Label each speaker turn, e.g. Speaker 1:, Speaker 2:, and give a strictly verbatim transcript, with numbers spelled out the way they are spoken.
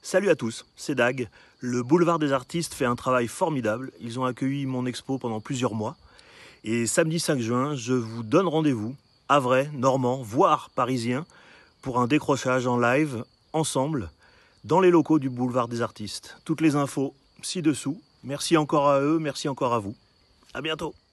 Speaker 1: Salut à tous, c'est Dag. Le Boulevard des Artistes fait un travail formidable. Ils ont accueilli mon expo pendant plusieurs mois. Et samedi cinq juin, je vous donne rendez-vous, havrais, normand, voire parisien, pour un décrochage en live, ensemble, dans les locaux du Boulevard des Artistes. Toutes les infos ci-dessous. Merci encore à eux, merci encore à vous. À bientôt.